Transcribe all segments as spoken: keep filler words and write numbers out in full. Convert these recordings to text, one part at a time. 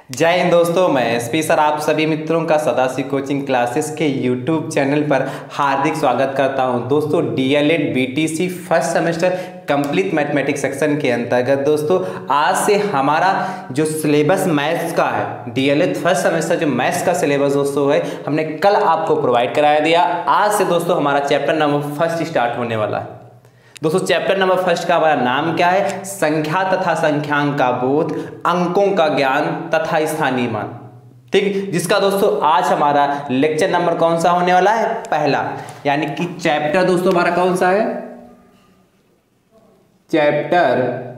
जय हिंद दोस्तों, मैं एसपी सर आप सभी मित्रों का सदाशिव कोचिंग क्लासेस के यूट्यूब चैनल पर हार्दिक स्वागत करता हूं। दोस्तों D El Ed BTC first semester complete mathematics section के अंतर्गत दोस्तों आज से हमारा जो सिलेबस मैथ्स का है, डीएलएड फर्स्ट सेमेस्टर जो मैथ्स का सिलेबस दोस्तों है, हमने कल आपको प्रोवाइड कराया दिया। आज से दोस्तों हमारा चैप्टर नंबर फर्स्ट स्टार्ट होने वाला है। दोस्तों चैप्टर नंबर फर्स्ट का हमारा नाम क्या है? संख्या तथा संख्यांक का बोध, अंकों का ज्ञान तथा स्थानीय मान। ठीक, जिसका दोस्तों आज हमारा लेक्चर नंबर कौन सा होने वाला है? पहला। यानी कि चैप्टर दोस्तों हमारा कौन सा है? चैप्टर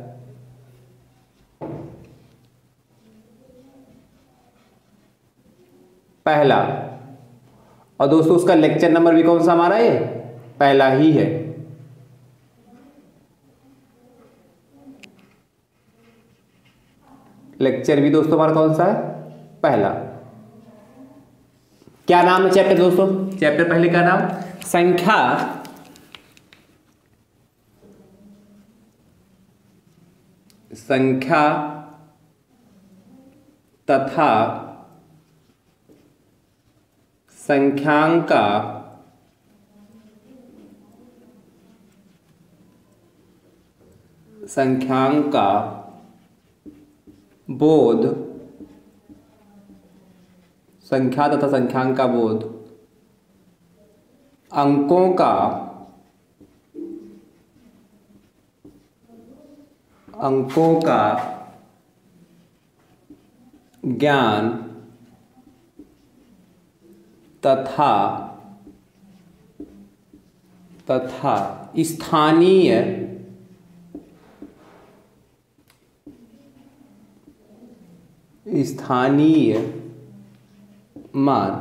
पहला। और दोस्तों उसका लेक्चर नंबर भी कौन सा हमारा है? पहला ही है। लेक्चर भी दोस्तों हमारा कौन सा है? पहला। क्या नाम है चैप्टर दोस्तों? चैप्टर पहले का नाम संख्या संख्या तथा संख्यांक का संख्यांक का बोध, संख्या तथा संख्यांक का बोध, अंकों का अंकों का ज्ञान तथा तथा स्थानीय स्थानीय मान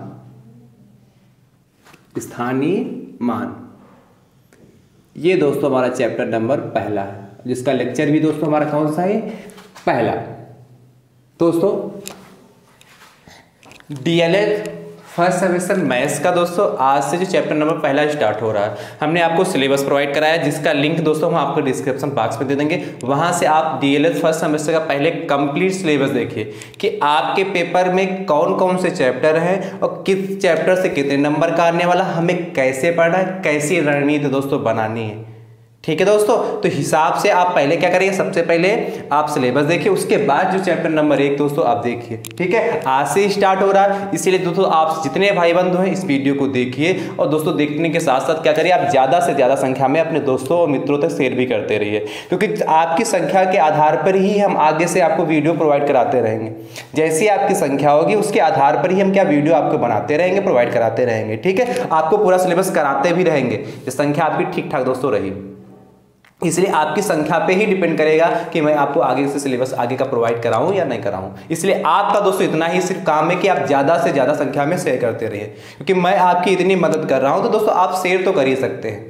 स्थानीय मान ये दोस्तों हमारा चैप्टर नंबर पहला है, जिसका लेक्चर भी दोस्तों हमारा कौन सा है? पहला। दोस्तों डीएलएड फर्स्ट सेमेस्टर मैथ्स का दोस्तों आज से जो चैप्टर नंबर पहला स्टार्ट हो रहा है, हमने आपको सिलेबस प्रोवाइड कराया जिसका लिंक दोस्तों हम आपको डिस्क्रिप्शन बॉक्स में दे देंगे। वहां से आप डीएलएड फर्स्ट सेमेस्टर का पहले कंप्लीट सिलेबस देखिए कि आपके पेपर में कौन कौन से चैप्टर हैं और किस चैप्टर से कितने नंबर का आने वाला, हमें कैसे पढ़ना है, कैसी रणनीति दोस्तों बनानी है। ठीक है दोस्तों, तो हिसाब से आप पहले क्या करिए? सबसे पहले आप सिलेबस देखिए, उसके बाद जो चैप्टर नंबर एक दोस्तों आप देखिए। ठीक है, आज से स्टार्ट हो रहा है, इसीलिए दोस्तों आप जितने भाई बंधु हैं इस वीडियो को देखिए और दोस्तों देखने के साथ साथ क्या करिए, आप ज़्यादा से ज़्यादा संख्या में अपने दोस्तों और मित्रों तक शेयर भी करते रहिए, क्योंकि आपकी संख्या के आधार पर ही हम आगे से आपको वीडियो प्रोवाइड कराते रहेंगे। जैसी आपकी संख्या होगी उसके आधार पर ही हम क्या वीडियो आपको बनाते रहेंगे, प्रोवाइड कराते रहेंगे। ठीक है, आपको पूरा सिलेबस कराते भी रहेंगे, संख्या आपकी ठीक ठाक दोस्तों रही। इसलिए आपकी संख्या पे ही डिपेंड करेगा कि मैं आपको आगे से सिलेबस आगे का प्रोवाइड कराऊं या नहीं कराऊं। इसलिए आपका दोस्तों इतना ही सिर्फ काम है कि आप ज़्यादा से ज़्यादा संख्या में शेयर करते रहिए, क्योंकि मैं आपकी इतनी मदद कर रहा हूं तो दोस्तों आप शेयर तो कर ही सकते हैं।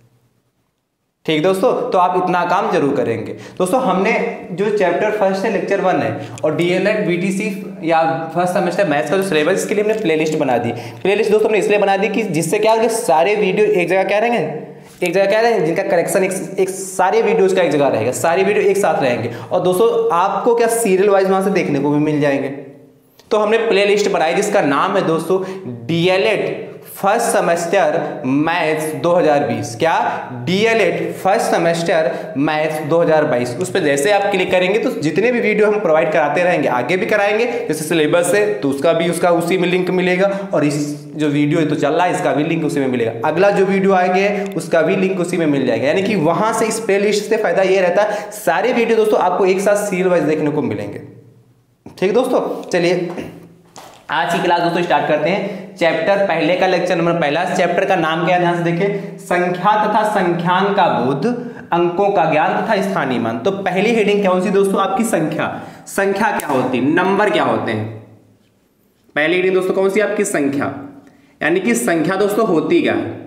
ठीक दोस्तों, तो आप इतना काम जरूर करेंगे। दोस्तों हमने जो चैप्टर फर्स्ट है लेक्चर वन है और डीएलएड बीटीसी या फर्स्ट सेमेस्टर मैथ्स का जो सिलेबस, इसके लिए हमने प्लेलिस्ट बना दी। प्लेलिस्ट दोस्तों हमने इसलिए बना दी कि जिससे क्या होगा, सारे वीडियो एक जगह क्या रहेंगे, एक जगह क्या रहेंगे, जिनका करेक्शन एक, एक सारे वीडियोज का एक जगह रहेगा, सारे वीडियो एक साथ रहेंगे और दोस्तों आपको क्या सीरियल वाइज वहां से देखने को भी मिल जाएंगे। तो हमने प्लेलिस्ट बनाई जिसका नाम है दोस्तों डीएलएड फर्स्ट सेमेस्टर मैथ्स दो हज़ार बीस। क्या? डीएलएड फर्स्ट सेमेस्टर मैथ्स दो हज़ार बाईस। उस पर जैसे आप क्लिक करेंगे तो जितने भी वीडियो हम प्रोवाइड कराते रहेंगे, आगे भी कराएंगे, जैसे सिलेबस है तो उसका भी उसका उसी में लिंक मिलेगा, और इस जो वीडियो है तो चल रहा है इसका भी लिंक उसी में मिलेगा, अगला जो वीडियो आएंगे उसका भी लिंक उसी में मिल जाएगा। यानी कि वहां से इस प्ले लिस्ट से फायदा ये रहता है, सारे वीडियो दोस्तों आपको एक साथ सीरियल वाइज देखने को मिलेंगे। ठीक दोस्तों, चलिए आज की क्लास दोस्तों स्टार्ट करते हैं। चैप्टर पहले का लेक्चर नंबर पहला, चैप्टर का नाम क्या है ध्यान से देखिए, संख्या तथा संख्यांक का बोध, अंकों का ज्ञान तथा स्थानीय मान। तो पहली हेडिंग क्या होती है दोस्तों? आपकी संख्या। संख्या क्या होती है, नंबर क्या होते हैं? पहली हेडिंग दोस्तों कौन सी? आपकी संख्या। यानी कि संख्या दोस्तों होती क्या है?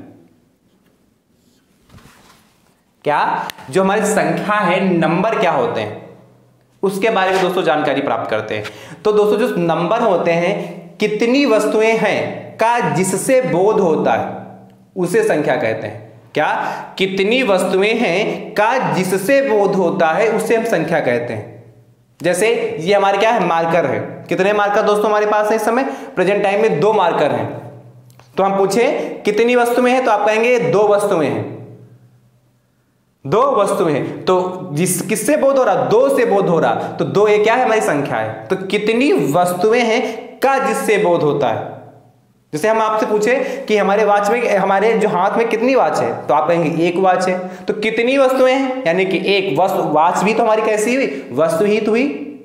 क्या जो हमारी संख्या है, नंबर क्या होते हैं, उसके बारे में दोस्तों जानकारी प्राप्त करते हैं। तो दोस्तों जो नंबर होते हैं, कितनी वस्तुएं हैं का जिससे बोध होता है उसे संख्या कहते हैं। क्या? कितनी वस्तुएं हैं का जिससे बोध होता है उसे हम संख्या कहते हैं। जैसे ये हमारे क्या है, मार्कर है। कितने मार्कर दोस्तों हमारे पास है इस समय प्रेजेंट टाइम में? दो मार्कर हैं। तो हम पूछे कितनी वस्तुएं हैं, तो आप कहेंगे दो वस्तुएं हैं, दो वस्तुएं हैं। तो जिस किससे बोध हो रहा? दो से बोध हो रहा। तो दो ये क्या है, हमारी संख्या है। तो कितनी वस्तुएं हैं का जिससे बोध होता है। जैसे हम आपसे पूछे कि हमारे वॉच में, हमारे जो हाथ में कितनी वॉच है, तो आप कहेंगे एक वॉच है। तो कितनी वस्तुएं हैं, यानी कि एक वस्तु। वॉच भी तो हमारी कैसी हुई, वस्तु ही तो हुई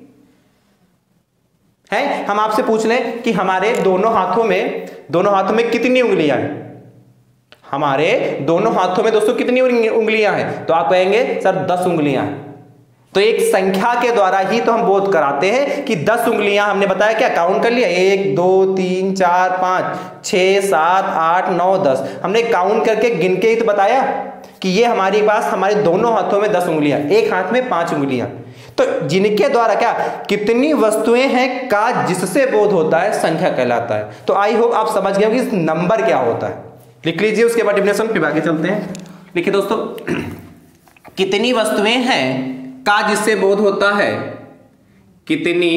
है। हम आपसे पूछ लें कि हमारे दोनों हाथों में दोनों हाथों में कितनी उंगलियां हैं, हमारे दोनों हाथों में दोस्तों कितनी उंगलियां हैं, तो आप कहेंगे सर दस उंगलियां हैं। तो एक संख्या के द्वारा ही तो हम बोध कराते हैं कि दस उंगलियां, हमने बताया क्या, काउंट कर लिया, एक दो तीन चार पांच छह सात आठ नौ दस, हमने काउंट करके गिन के ही तो बताया कि ये हमारे पास हमारे दोनों हाथों में दस उंगलियां, एक हाथ में पांच उंगलियां। तो जिनके द्वारा क्या, कितनी वस्तुएं हैं का जिससे बोध होता है, संख्या कहलाता है। तो आई होप आप समझ गए कि नंबर क्या होता है। लिख लीजिए, उसके बाद डेफिनेशन फिर आगे चलते हैं। लिखिए दोस्तों, कितनी वस्तुएं हैं का जिससे बोध होता है, कितनी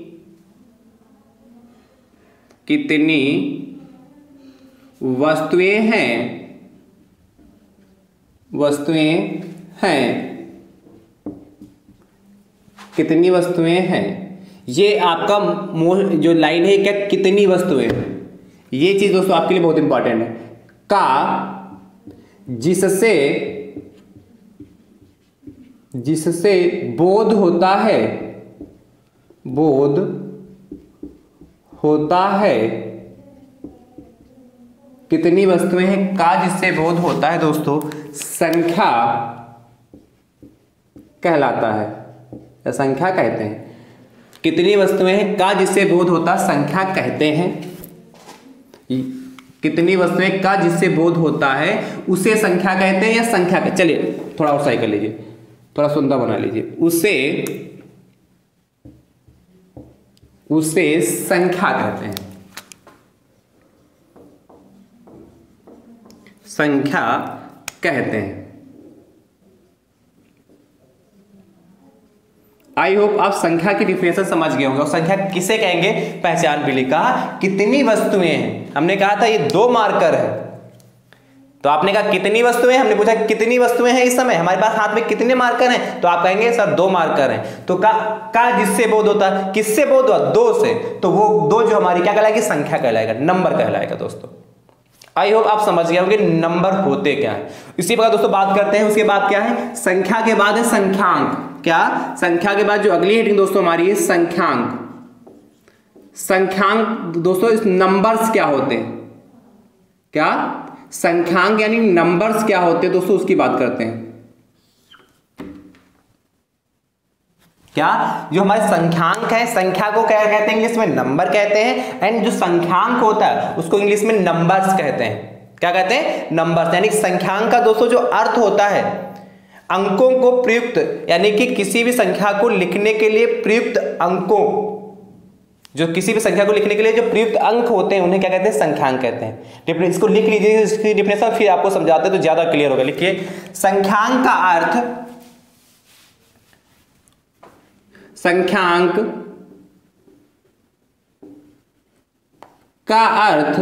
कितनी वस्तुएं हैं वस्तुएं हैं कितनी वस्तुएं हैं। ये आपका जो लाइन है क्या, कितनी वस्तुएं, ये चीज दोस्तों आपके लिए बहुत इंपॉर्टेंट है। का जिससे जिससे बोध होता है बोध होता है कितनी वस्तुएं हैं का जिससे बोध होता है दोस्तों, संख्या कहलाता है, या संख्या कहते हैं। कितनी वस्तुएं हैं का जिससे बोध होता है, संख्या कहते हैं। कितनी वस्तुएं का जिससे बोध होता है उसे संख्या कहते हैं, या संख्या कहते। चलिए थोड़ा और सही कर लीजिए, थोड़ा सुंदर बना लीजिए। उसे उसे संख्या कहते हैं, संख्या कहते हैं। आई होप आप संख्या की डिफिनेशन समझ गए होंगे। और संख्या किसे कहेंगे, पहचान भी लिखा, कितनी वस्तुएं हैं। हमने कहा था ये दो मार्कर है, तो आपने कहा कितनी वस्तुएं, हमने पूछा कितनी वस्तुएं हैं इस समय हमारे पास हाथ में, कितने मार्कर हैं, तो आप कहेंगे सर दो मार्कर हैं। तो का का जिससे बोध होता है, किससे बोध हुआ, दो से। तो वो दो जो हमारी क्या कहलाएगी, संख्या कहलाएगा, नंबर कहलाएगा दोस्तों। आई होप आप समझ गए होंगे नंबर होते क्या है। इसी प्रकार दोस्तों बात करते हैं, उसके बाद क्या है, संख्या के बाद है संख्यांक। क्या, संख्या के बाद जो अगली हेडिंग दोस्तों हमारी है संख्यांक। संख्यांक दोस्तों इस नंबर्स क्या होते हैं, क्या संख्यांक यानी नंबर्स क्या होते हैं दोस्तों, उसकी बात करते हैं। क्या, जो हमारे संख्यांक है, संख्या को क्या कहते हैं इंग्लिश में, नंबर कहते हैं। एंड जो संख्यांक होता है उसको इंग्लिश में नंबर्स कहते हैं। क्या कहते हैं, नंबर्स। यानी संख्यांक का दोस्तों जो अर्थ होता है, अंकों को प्रयुक्त, यानी कि किसी भी संख्या को लिखने के लिए प्रयुक्त अंकों, जो किसी भी संख्या को लिखने के लिए जो प्रयुक्त अंक होते हैं उन्हें क्या कहते हैं, संख्यांक कहते हैं। इसको लिख लीजिए, इसकी डिफिनेशन फिर आपको समझाते हैं तो ज्यादा क्लियर होगा। लिखिए, संख्यांक का अर्थ, संख्यांक का अर्थ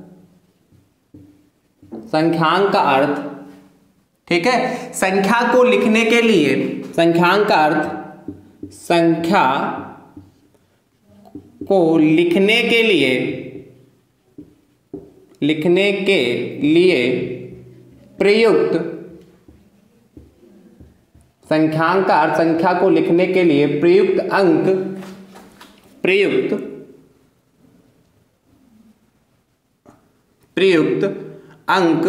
संख्यांक का अर्थ ठीक है, संख्या को लिखने के लिए, संख्यांक का अर्थ संख्या को लिखने के लिए लिखने के लिए प्रयुक्त, संख्यांक का अर्थ संख्या को लिखने के लिए प्रयुक्त अंक, प्रयुक्त प्रयुक्त अंक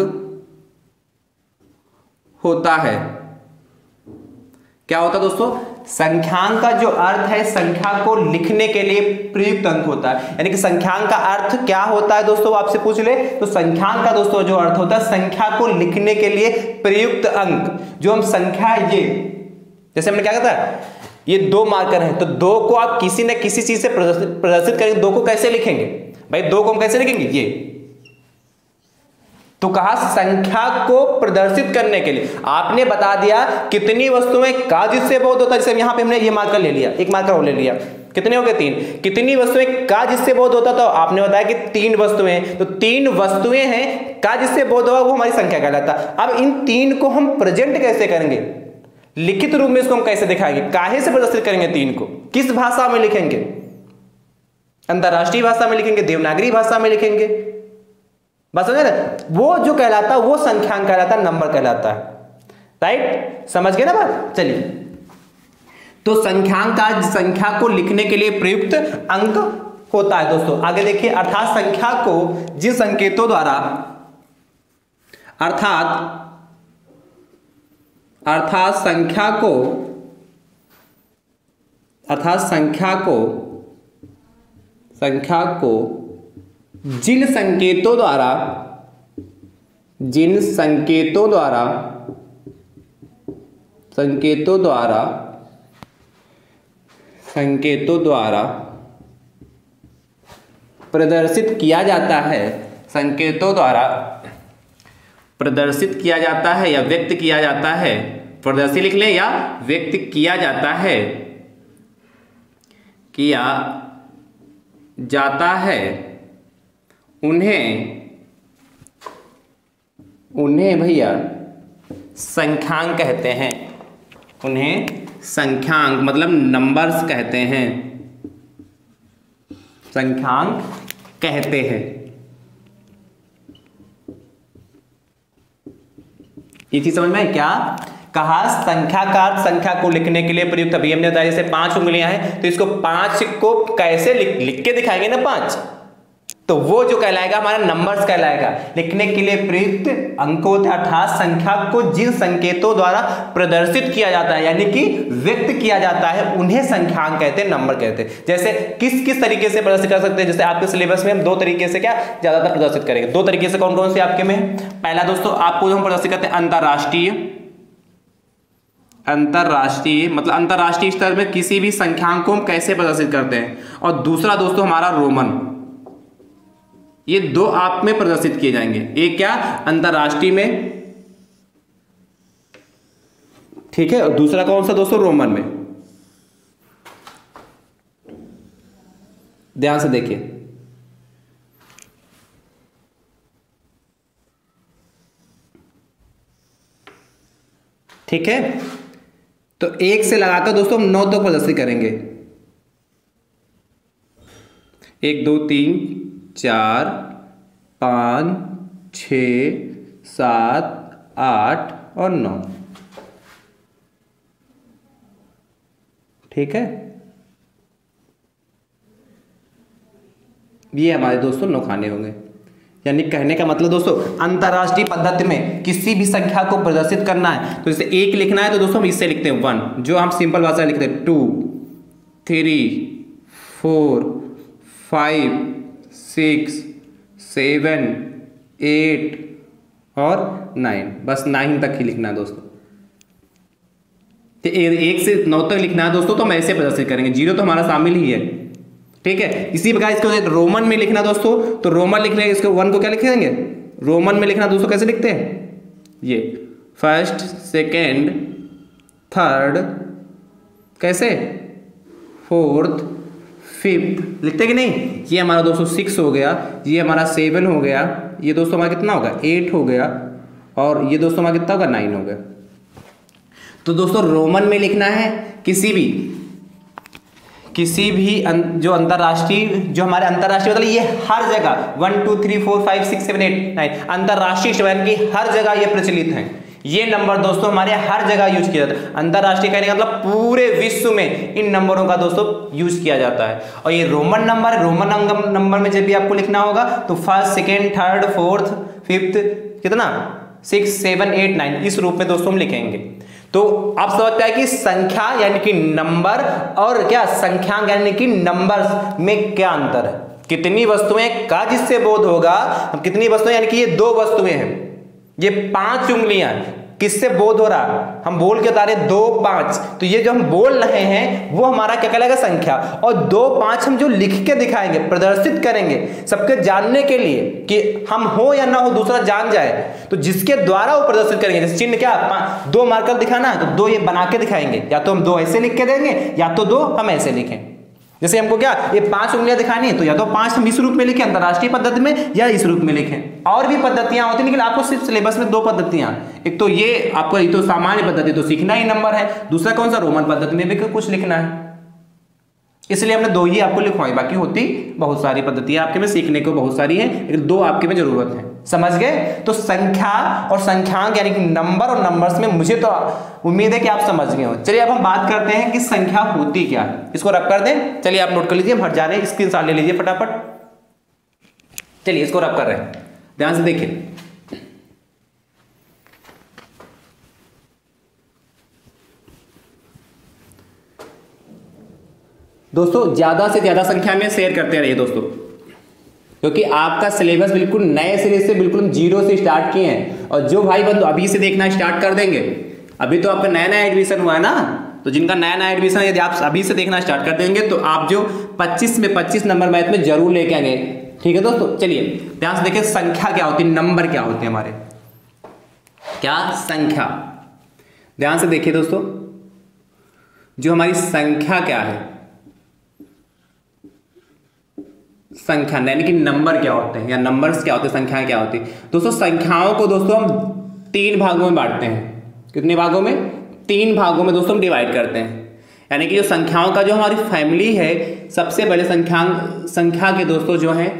होता है। क्या होता है दोस्तों, संख्यांक का जो अर्थ है संख्या को लिखने के लिए प्रयुक्त अंक होता है। यानी कि संख्यांक का अर्थ क्या होता है दोस्तों, आपसे पूछ ले तो संख्यांक का दोस्तों जो अर्थ होता है संख्या को लिखने के लिए प्रयुक्त अंक। जो हम संख्या, ये जैसे हमने क्या कहता है, ये दो मार्कर हैं, तो दो को आप किसी न किसी चीज से प्रदर्शित करेंगे। दो को कैसे लिखेंगे भाई, दो को हम कैसे लिखेंगे, ये तो कहा संख्या को प्रदर्शित करने के लिए आपने बता दिया कितनी वस्तुएं का जिससे बोध होता है। जैसे यहां पे हमने ये मार्कर ले लिया, एक मार्कर और ले लिया, कितने हो गए तीन। कितनी वस्तुएं का जिससे बोध होता तो आपने बताया कि तीन वस्तुएं, तो तीन वस्तुएं हैं का जिससे बोध होगा वो हमारी संख्या कहलाता। अब इन तीन को हम प्रेजेंट कैसे करेंगे, लिखित रूप में इसको हम कैसे दिखाएंगे, काहे से प्रदर्शित करेंगे तीन को, किस भाषा में लिखेंगे, अंतरराष्ट्रीय भाषा में लिखेंगे, देवनागरी भाषा में लिखेंगे, बस समझे ना। वो जो कहलाता है वो संख्यांक कहलाता है, नंबर कहलाता है। राइट, समझ गए ना बात। चलिए, तो संख्यांक का संख्या को लिखने के लिए प्रयुक्त अंक होता है दोस्तों। आगे देखिए, अर्थात संख्या को जिन संकेतों द्वारा अर्थात अर्थात संख्या को अर्थात संख्या को संख्या को जिन संकेतों द्वारा जिन संकेतों द्वारा संकेतों द्वारा संकेतों द्वारा प्रदर्शित किया जाता है संकेतों द्वारा प्रदर्शित किया जाता है या व्यक्त किया जाता है, प्रदर्शित लिख लें, या व्यक्त किया जाता है किया जाता है उन्हें उन्हें भैया संख्यांक कहते हैं। उन्हें संख्यांक मतलब नंबर्स कहते हैं, संख्यांक कहते हैं। ये चीज समझ में है क्या। कहा संख्या का संख्या को लिखने के लिए प्रयुक्त, अभी हमने बताया जैसे पांच उंगलियां हैं तो इसको पांच को कैसे लिख लिख के दिखाएंगे ना पांच, तो वो जो कहलाएगा हमारा नंबर्स कहलाएगा। लिखने के लिए प्रयुक्त अंक होते हैं, अर्थात संख्या को जिन संकेतों द्वारा प्रदर्शित किया जाता है यानी कि व्यक्त किया जाता है उन्हें संख्यांक कहते हैं, नंबर कहते हैं। जैसे किस किस तरीके से प्रदर्शित कर सकते हैं, जैसे आपके सिलेबस में हम दो तरीके से क्या ज्यादातर प्रदर्शित करेंगे। दो तरीके से कौन कौन से आपके में, पहला दोस्तों आपको जो हम प्रदर्शित करते हैं अंतरराष्ट्रीय अंतरराष्ट्रीय मतलब अंतरराष्ट्रीय स्तर में किसी भी संख्यांक को हम कैसे प्रदर्शित करते हैं, और दूसरा दोस्तों हमारा रोमन। ये दो आप में प्रदर्शित किए जाएंगे, एक क्या अंतरराष्ट्रीय में, ठीक है, और दूसरा कौन सा दोस्तों रोमन में। ध्यान से देखिए, ठीक है। तो एक से लगाकर दोस्तों हम नौ तक प्रदर्शित करेंगे, एक दो तीन चार पाँच छ सात आठ और नौ, ठीक है। ये हमारे दोस्तों नौ खाने होंगे। यानी कहने का मतलब दोस्तों अंतरराष्ट्रीय पद्धति में किसी भी संख्या को प्रदर्शित करना है तो जैसे एक लिखना है तो दोस्तों हम इससे लिखते हैं वन, जो हम सिंपल भाषा में लिखते हैं two three four five six seven eight और नाइन, बस नाइन तक ही लिखना है दोस्तों। तो एक से नौ तक लिखना है दोस्तों तो हम ऐसे प्रदर्शित करेंगे, जीरो तो हमारा शामिल ही है, ठीक है। इसी प्रकार इसको रोमन में लिखना दोस्तों, तो रोमन लिखने इसको वन को क्या लिखेंगे, रोमन में लिखना दोस्तों कैसे लिखते हैं, ये फर्स्ट सेकेंड थर्ड, कैसे फोर्थ फिफ्थ लिखते कि नहीं। ये हमारा दोस्तों सिक्स हो गया, ये हमारा सेवन हो गया, ये दोस्तों हमारा कितना होगा एट हो गया, और ये दोस्तों हमारा कितना होगा नाइन हो गया। तो दोस्तों रोमन में लिखना है किसी भी किसी भी अं, जो अंतरराष्ट्रीय जो हमारे अंतरराष्ट्रीय मतलब ये हर जगह one two three four five six seven eight nine अंतरराष्ट्रीय यानी कि हर जगह ये प्रचलित हैं। ये नंबर दोस्तों हमारे हर जगह यूज किया जाता है। अंतरराष्ट्रीय कहने का मतलब पूरे विश्व में इन नंबरों का दोस्तों यूज किया जाता है। और ये रोमन नंबर, रोमन नंबर में जब भी आपको लिखना होगा तो first second third fourth fifth कितना सिक्स सेवन एट नाइन इस रूप में दोस्तों हम लिखेंगे। तो आप समझते हैं कि संख्या यानी कि नंबर और क्या संख्यांक यानी कि नंबर्स में क्या अंतर है। कितनी वस्तुएं का जिससे बोध होगा, कितनी वस्तुएं यानी कि ये दो वस्तुएं हैं, ये पांच उंगलियां किससे बोध हो रहा, हम बोल के बता रहे दो पांच, तो ये जो हम बोल रहे हैं वो हमारा क्या कहलाएगा, संख्या। और दो पांच हम जो लिख के दिखाएंगे, प्रदर्शित करेंगे सबके जानने के लिए कि हम हो या ना हो दूसरा जान जाए, तो जिसके द्वारा वो प्रदर्शित करेंगे। जैसे चिन्ह क्या, दो मार्कर दिखाना है तो दो ये बना के दिखाएंगे, या तो हम दो ऐसे लिख के देंगे या तो दो हम ऐसे लिखें। जैसे हमको क्या ये पांच उंगलियां दिखानी है तो या तो पांच हम इस रूप में लिखें अंतरराष्ट्रीय पद्धति में, या इस रूप में लिखें। और भी पद्धतियां होती हैं, लेकिन आपको सिर्फ सिलेबस में दो पद्धतियां, एक तो ये आपको ये तो सामान्य पद्धति तो सीखना ही नंबर है, दूसरा कौन सा रोमन पद्धति में भी कुछ लिखना है, इसलिए हमने दो ही आपको लिखवाई, बाकी होती बहुत सारी पद्धतियां आपके में सीखने को बहुत सारी है, लेकिन दो आपके में जरूरत है। समझ गए? तो संख्या और संख्यांक यानी कि नंबर और नंबर्स में मुझे तो उम्मीद है कि आप समझ गए हो। चलिए अब हम बात करते हैं कि संख्या होती क्या है, इसको रब कर दें। चलिए आप नोट कर लीजिए, हम हट जा रहे हैं, स्क्रीनशॉट ले लीजिए फटाफट। चलिए इसको रब कर रहे हैं, ध्यान से देखिए। दोस्तों ज्यादा से ज्यादा संख्या में शेयर करते रहिए दोस्तों, क्योंकि आपका सिलेबस बिल्कुल नए सिरे से बिल्कुल जीरो से स्टार्ट किए हैं। और जो भाई बंधु अभी से देखना स्टार्ट कर देंगे, अभी तो आपका नया नया एडमिशन हुआ है ना, तो जिनका नया नया एडमिशन यदि आप अभी से देखना स्टार्ट कर देंगे तो आप जो पच्चीस में पच्चीस नंबर मैथ में जरूर लेके आएंगे। ठीक है दोस्तों, चलिए ध्यान से देखिए संख्या क्या होती है, नंबर क्या होते हैं हमारे, क्या संख्या। ध्यान से देखिए दोस्तों, जो हमारी संख्या क्या है, संख्या यानी कि नंबर क्या होते हैं या नंबर्स क्या होते हैं, संख्याएं क्या होती है। दोस्तों संख्याओं को दोस्तों हम तीन भागों में बांटते हैं। कितने भागों में? तीन भागों में दोस्तों हम डिवाइड करते हैं। यानी कि जो संख्याओं का जो हमारी फैमिली है, सबसे पहले संख्या संख्या के दोस्तों जो है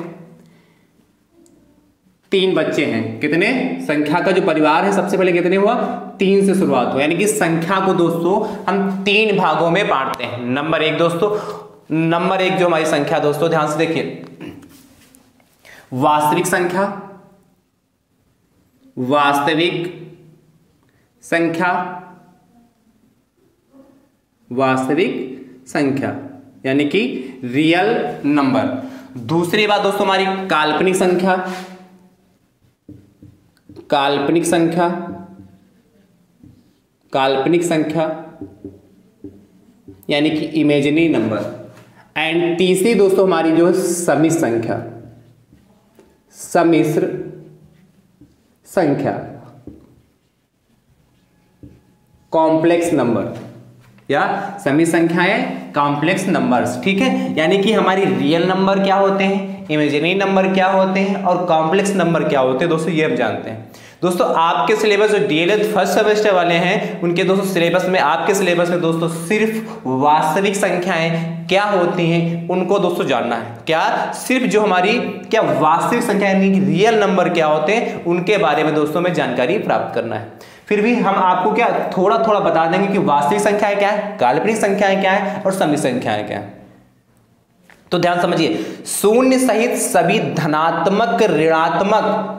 तीन बच्चे हैं। कितने? संख्या का जो परिवार है सबसे पहले कितने हुआ? तीन से शुरुआत हुआ। यानी कि संख्या को दोस्तों हम तीन भागों में बांटते हैं। नंबर एक दोस्तों, नंबर एक जो हमारी संख्या दोस्तों ध्यान से देखिए, वास्तविक संख्या, वास्तविक संख्या, वास्तविक संख्या यानी कि रियल नंबर। दूसरी बात दोस्तों हमारी काल्पनिक संख्या, काल्पनिक संख्या, काल्पनिक संख्या यानी कि इमेजिनरी नंबर। एंड तीसरी दोस्तों हमारी जो सम्मिश्र संख्या, सम्मिश्र संख्या, कॉम्प्लेक्स नंबर या सम्मिश्र संख्याएं, कॉम्प्लेक्स नंबर्स। ठीक है, यानी कि हमारी रियल नंबर क्या होते हैं, इमेजिनरी नंबर क्या होते हैं और कॉम्प्लेक्स नंबर क्या होते हैं दोस्तों, ये हम जानते हैं। दोस्तों आपके सिलेबस जो डीएलएड फर्स्ट सेमेस्टर वाले हैं उनके दोस्तों सिलेबस में, आपके सिलेबस में दोस्तों सिर्फ वास्तविक संख्याएं क्या होती हैं उनको दोस्तों जानना है। क्या? सिर्फ जो हमारी क्या वास्तविक संख्या यानी कि रियल नंबर क्या होते हैं उनके बारे में दोस्तों में जानकारी प्राप्त करना है। फिर भी हम आपको क्या थोड़ा थोड़ा बता देंगे कि वास्तविक संख्याएं क्या है, काल्पनिक संख्याएं क्या है और सम्मिश्र संख्याएं क्या है। तो ध्यान समझिए, शून्य सहित सभी धनात्मक, ऋणात्मक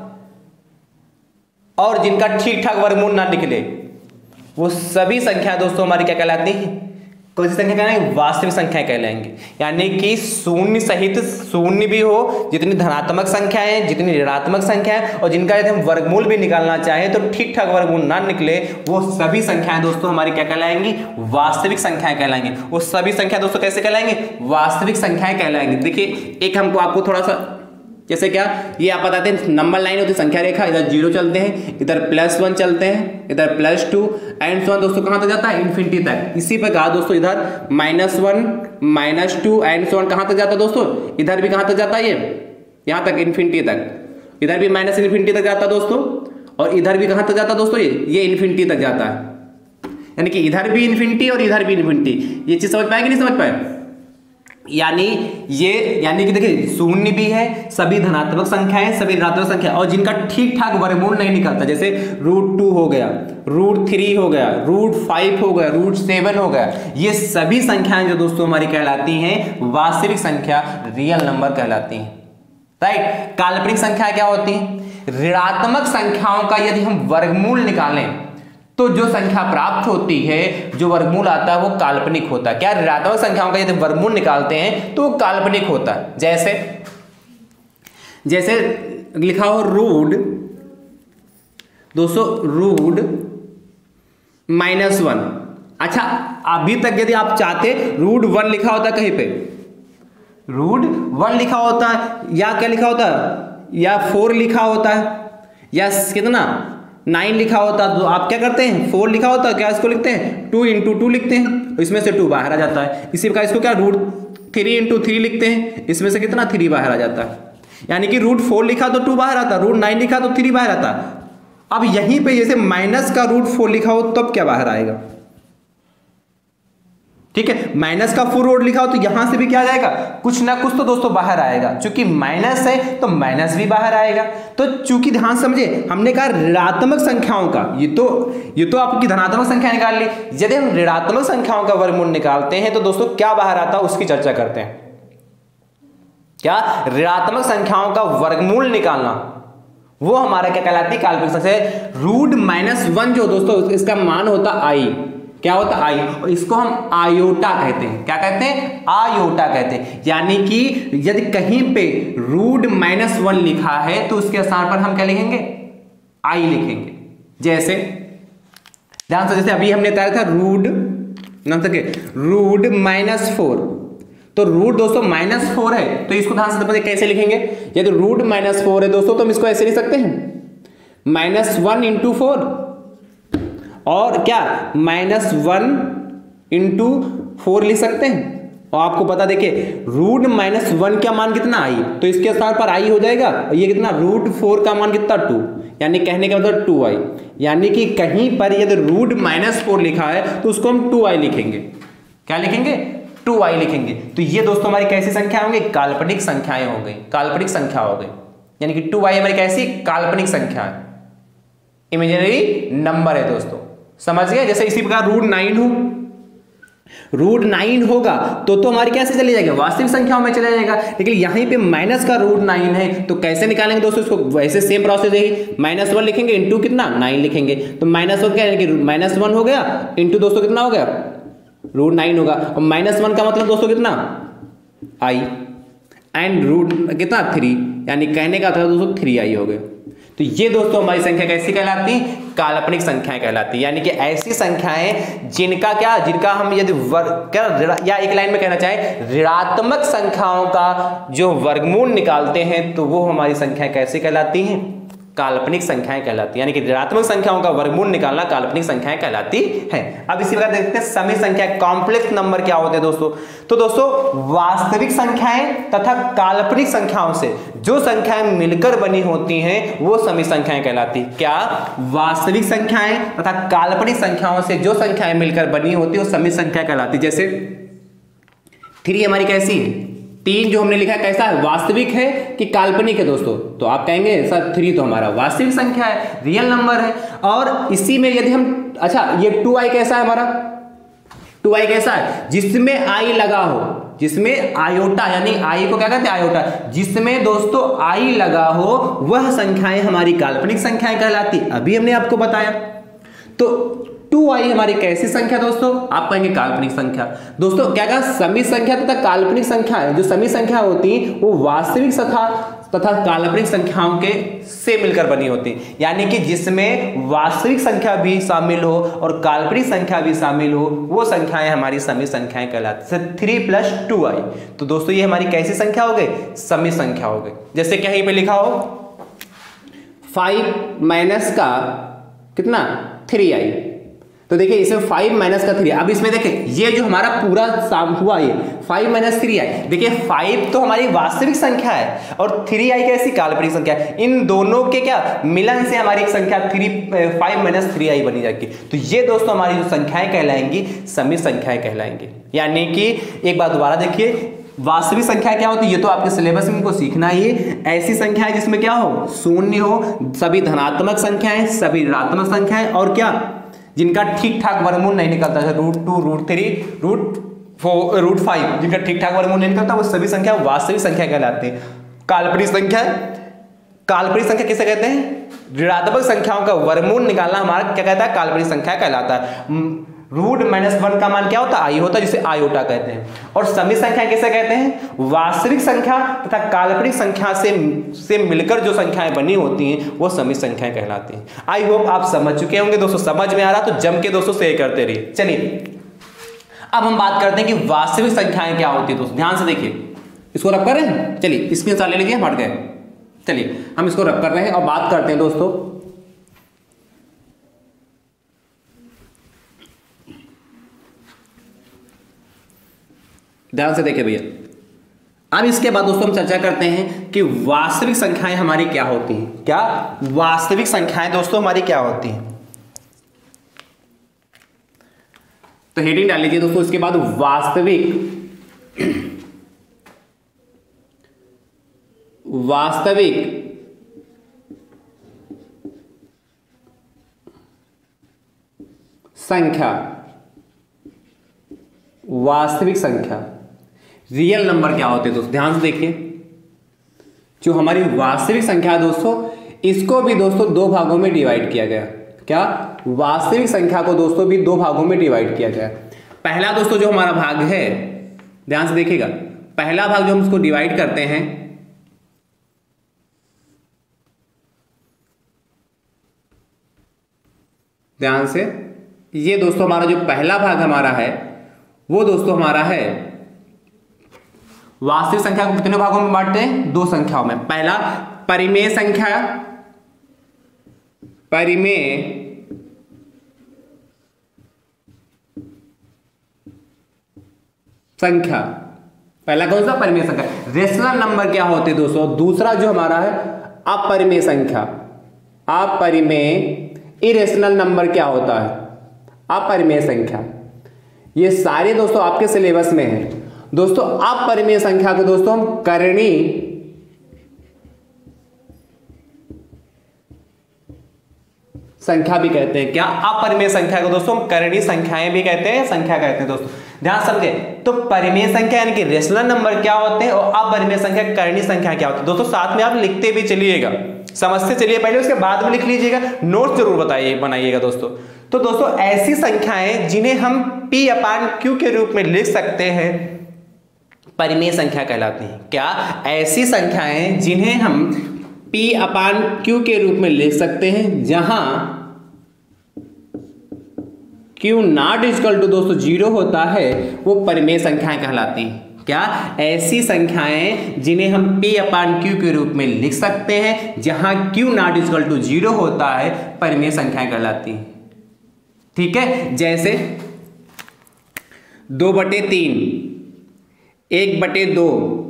और जिनका ठीक ठाक वर्गमूल ना निकले वो सभी संख्या दोस्तों हमारी क्या कहलाती है, कौन सी संख्या कहलाएंगे? वास्तविक संख्या कहलाएंगे। यानी कि शून्य सहित, शून्य भी हो, जितनी धनात्मक संख्या है, जितनी ऋणात्मक संख्या है और जिनका यदि हम वर्गमूल भी निकालना चाहें तो ठीक ठाक वर्गमूल ना निकले, वो सभी संख्याएं दोस्तों हमारी क्या कहलाएंगी? वास्तविक संख्याएं कहलाएंगी। वो सभी संख्या दोस्तों कैसे कहलाएंगे? वास्तविक संख्याएं कहलाएंगे। देखिए एक हमको आपको थोड़ा सा जैसे क्या ये आप बताते हैं, नंबर लाइन होती है संख्या रेखा, इधर जीरो चलते हैं, इधर प्लस वन चलते हैं, इधर plus two and so on दोस्तों कहां तक जाता है? इन्फिनिटी तक। इसी प्रकार दोस्तों इधर minus one, minus two and so on कहां तक जाता है दोस्तों? इधर भी कहां तक जाता है? ये यहां तक, इन्फिनिटी तक। इधर भी माइनस इन्फिनिटी तक जाता है दोस्तों, और इधर भी कहां तक जाता है दोस्तों? ये ये इन्फिनिटी तक जाता है। यानी कि इधर भी इन्फिनिटी और इधर भी इन्फिनिटी। ये चीज समझ पाएंगे नहीं समझ पाए? यानी ये यानी कि देखिए शून्य भी है, सभी धनात्मक संख्याएं, सभी ऋणात्मक संख्या और जिनका ठीक ठाक वर्गमूल नहीं निकलता, जैसे रूट टू हो गया, रूट थ्री हो गया, रूट फाइव हो गया, रूट सेवन हो गया, ये सभी संख्याएं जो दोस्तों हमारी कहलाती हैं वास्तविक संख्या, रियल नंबर कहलाती हैं। राइट। काल्पनिक संख्या क्या होती है? ऋणात्मक संख्याओं का यदि हम वर्गमूल निकालें तो जो संख्या प्राप्त होती है, जो वर्गमूल आता है वो काल्पनिक होता है। क्या? ऋणात्मक संख्याओं का यदि वर्गमूल निकालते हैं तो वो काल्पनिक होता है। जैसे जैसे लिखा हो रूट दोस्तों, रूट माइनस वन। अच्छा, अभी तक यदि आप चाहते रूट वन लिखा होता कहीं पे, रूट वन लिखा होता है, या क्या लिखा होता है, या फोर लिखा होता है, या कितना नाइन लिखा होता, तो आप क्या करते हैं, फोर लिखा होता है, क्या इसको लिखते हैं टू इंटू टू लिखते हैं, तो इसमें से टू बाहर आ जाता है। इसी प्रकार इसको क्या रूट थ्री इंटू थ्री लिखते हैं, इसमें से कितना थ्री बाहर आ जाता है। यानी कि रूट फोर लिखा तो टू बाहर आता, रूट नाइन लिखा तो थ्री बाहर आता। अब यहीं पे जैसे माइनस का रूट फोर लिखा हो तब क्या बाहर आएगा, ठीक है, माइनस का फोर रूट लिखा हो तो यहां से भी क्या जाएगा, कुछ ना कुछ तो दोस्तों बाहर आएगा। चूंकि माइनस है तो माइनस भी बाहर आएगा। तो चूंकि ध्यान समझे, हमने कहा ऋणात्मक संख्याओं का, ये तो ये तो आपकी धनात्मक संख्या निकाल ली, यदि हम ऋणात्मक संख्याओं का वर्गमूल निकालते हैं तो दोस्तों क्या बाहर आता है उसकी चर्चा करते हैं। क्या, ऋणात्मक संख्याओं का वर्गमूल निकालना, वो हमारा क्या कहलाती है, काल्पनिक संख्या। रूट माइनस वन जो दोस्तों इसका मान होता आई, क्या होता आई, और इसको हम आयोटा कहते हैं। क्या कहते हैं, आयोटा कहते हैं। यानी कि यदि कहीं पे रूट माइनस वन लिखा है तो उसके स्थान पर हम क्या लिखेंगे, आई लिखेंगे। जैसे ध्यान से, जैसे अभी हमने बताया था रूट ना सके रूट माइनस फोर, तो रूट दोस्तों माइनस फोर है तो इसको ध्यान से बताइए कैसे लिखेंगे। यदि रूट माइनस फोर है दोस्तों तो हम इसको ऐसे लिख सकते हैं, माइनस वन इंटू फोर, और क्या माइनस वन इंटू फोर लिख सकते हैं। और आपको पता देखिए रूट माइनस वन का मान कितना आई, तो इसके स्थान पर आई हो जाएगा, और ये कितना रूट फोर का मान कितना टू, यानी कहने का मतलब टू आई। यानी कि कहीं पर यदि रूट माइनस फोर लिखा है तो उसको हम टू आई लिखेंगे। क्या लिखेंगे, टू आई लिखेंगे। तो ये दोस्तों हमारी कैसी संख्या होंगी, काल्पनिक संख्याएं हो गई, काल्पनिक संख्या हो गई। यानी कि टू आई हमारी कैसी, काल्पनिक संख्या है, इमेजिनरी नंबर है दोस्तों, समझ गए। जैसे इसी प्रकार रूट नाइन हो, रूट नाइन होगा तो तो हमारी कैसे चली जाएगी, वास्तविक संख्याओं में चला जाएगा। लेकिन यहीं पे माइनस का रूट नाइन है तो कैसे निकालेंगे दोस्तों इसको, वैसे सेम प्रोसेस है, माइनस वन लिखेंगे इंटू कितना नाइन लिखेंगे, तो माइनस वन क्या है कि माइनस वन हो गया इंटू दोस्तों कितना हो गया रूट नाइन होगा, और माइनस वन का मतलब दोस्तों कितना आई, एंड रूट कितना थ्री, यानी कहने का था दोस्तों थ्री आई हो गए। तो ये दोस्तों हमारी संख्या कैसी कहलाती, काल्पनिक संख्याएं कहलाती। यानी कि ऐसी संख्याएं जिनका क्या, जिनका हम यदि वर्ग क्या, या एक लाइन में कहना चाहें ऋणात्मक संख्याओं का जो वर्गमूल निकालते हैं तो वो हमारी संख्याएं कैसी कहलाती हैं, काल्पनिक संख्याएं कहलाती है। यानी कि ऋणात्मक संख्याओं का वर्गमूल निकालना काल्पनिक संख्याएं कहलाती है। अब इसी प्रकार देखते हैं समी संख्या, कॉम्प्लेक्स नंबर क्या होते हैं दोस्तों। तो दोस्तों वास्तविक संख्याएं तथा काल्पनिक संख्याओं से जो संख्याएं मिलकर बनी होती हैं वो समी संख्याएं कहलाती। क्या, वास्तविक संख्याएं तथा काल्पनिक संख्याओं से जो संख्याएं मिलकर बनी होती है वो समी संख्या कहलाती। जैसे थ्री हमारी कैसी है, तीन जो हमने लिखा है कैसा है, वास्तविक है कि काल्पनिक है दोस्तों, तो आप कहेंगे सर थ्री तो हमारा वास्तविक संख्या है, रियल नंबर है। और इसी में यदि हम, अच्छा ये टू आई कैसा है हमारा, टू आई कैसा है, जिसमें आई लगा हो, जिसमें आयोटा, यानी आई को क्या कहते हैं आयोटा, जिसमें दोस्तों आई लगा हो वह संख्याएं हमारी काल्पनिक संख्याएं कहलाती। अभी हमने आपको बताया। तो टू आई हमारी कैसी संख्या दोस्तों, आप कहेंगे काल्पनिक संख्या। दोस्तों क्या कहा, समी संख्या तथा काल्पनिक संख्या है, जो समी संख्या होती वो वास्तविक तथा तथा काल्पनिक संख्याओं के से मिलकर बनी होती, यानी कि जिसमें वास्तविक संख्या भी शामिल हो और काल्पनिक संख्या भी शामिल हो वो संख्याएं हमारी समी संख्याएं कहलाती। थ्री प्लस टू आई, तो दोस्तों ये हमारी कैसी संख्या हो गई, समी संख्या हो गई। जैसे कहीं पे लिखा हो फाइव माइनस का कितना थ्री आई, तो देखिए इसमें फाइव माइनस का थ्री, अब इसमें देखें ये जो हमारा पूरा साम हुआ ये फाइव माइनस थ्री आई, देखिए फाइव तो हमारी वास्तविक संख्या है और थ्री आई कैसी काल्पनिक संख्या है। इन दोनों के क्या मिलन से हमारी एक संख्या three five minus three I बनी जाएगी। तो ये दोस्तों हमारी जो संख्याएं कहलाएंगी समी संख्याएं कहलाएंगी। यानी कि एक बार दोबारा देखिए, वास्तविक संख्या क्या होती है, ये तो आपके सिलेबस में इनको सीखना ही है। ऐसी संख्या है जिसमें क्या हो, शून्य हो, सभी धनात्मक संख्याएं, सभी ऋणात्मक संख्याएं, और क्या जिनका ठीक ठाक वर्गमूल नहीं निकलता है, root two, root three, root four, root five, जिनका ठीक ठाक वर्गमूल नहीं निकलता वो सभी संख्या वास्तविक संख्या कहलाती है। काल्पनिक संख्या, काल्पनिक संख्या किसे कहते हैं, ऋणात्मक संख्याओं का वर्गमूल निकालना हमारा क्या कहता है, काल्पनिक संख्या कहलाता है। रूट माइनस वन का मान क्या होता है? आई होता है, जिसे आयोटा कहते हैं। और समी संख्या कैसे कहते हैं? वास्तविक संख्या तथा काल्पनिक संख्या से से मिलकर जो संख्याएं बनी होती हैं वो समी संख्याएं कहलाती हैं। आई होप आप समझ चुके होंगे दोस्तों। समझ में आ रहा तो जम के दोस्तों शेयर करते रहिए। चलिए अब हम बात करते हैं कि वास्तविक संख्याएं क्या होती है दोस्तों। ध्यान से देखिए, इसको रब कर रहे हैं। चलिए स्क्रीनशॉट ले लीजिए, हट गए। चलिए हम इसको रब कर रहे हैं और बात करते हैं दोस्तों। ध्यान से देखिए भैया, अब इसके बाद दोस्तों हम चर्चा करते हैं कि वास्तविक संख्याएं हमारी क्या होती हैं। क्या वास्तविक संख्याएं दोस्तों हमारी क्या होती हैं? तो हेडिंग डाल लीजिए दोस्तों। इसके बाद वास्तविक वास्तविक संख्या, वास्तविक संख्या रियल नंबर क्या होते हैं दोस्तों? ध्यान से देखिए, जो हमारी वास्तविक संख्या है दोस्तों, इसको भी दोस्तों दो भागों में डिवाइड किया गया। क्या? वास्तविक संख्या को दोस्तों भी दो भागों में डिवाइड किया गया। पहला दोस्तों जो हमारा भाग है, ध्यान से देखिएगा, पहला भाग जो हम इसको डिवाइड करते हैं, ध्यान से, ये दोस्तों हमारा जो पहला भाग हमारा है वो दोस्तों हमारा है वास्तविक संख्या को कितने भागों में बांटते हैं? दो संख्याओं में। पहला परिमेय संख्या, परिमेय संख्या, पहला कौन सा? परिमेय संख्या। रेशनल नंबर क्या होते हैं दोस्तों? दूसरा जो हमारा है अपरिमेय संख्या। अपरिमेय इरेशनल नंबर क्या होता है? अपरिमेय संख्या। ये सारे दोस्तों आपके सिलेबस में है दोस्तों। अपरिमेय संख्या को दोस्तों हम करणीय संख्या भी कहते हैं। क्या? अपरिमेय संख्या को दोस्तों हम करणीय संख्याएं भी कहते हैं, संख्या कहते हैं दोस्तों। ध्यान समझे, तो परिमेय संख्या यानी कि रेशनल नंबर क्या होते हैं और अपरिमेय संख्या करणीय संख्या क्या होती है दोस्तों। साथ में आप लिखते भी चलिएगा, समझते चलिए पहले, उसके बाद में लिख लीजिएगा, नोट जरूर बताइए बनाइएगा दोस्तों। तो दोस्तों ऐसी संख्याएं जिन्हें हम P अपान Q के रूप में लिख सकते हैं परिमेय संख्या कहलाती हैं। क्या? ऐसी संख्याएं जिन्हें हम P अपान Q के रूप में लिख सकते हैं जहां Q नॉट इक्वल टू दोस्तों जीरो होता है, वो परिमेय संख्याएं कहलाती हैं। क्या? ऐसी संख्याएं जिन्हें हम P अपान Q के रूप में लिख सकते हैं जहां Q not equal to zero होता है, परिमेय संख्याएं कहलाती हैं। ठीक है, जैसे दो बटे तीन, एक बटे दो,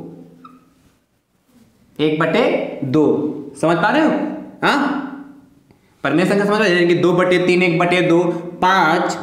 एक बटे दो, समझ पा रहे हो? हाँ, परिमेय संख्या समझ रहे हैं? दो बटे तीन, एक बटे दो, पांच,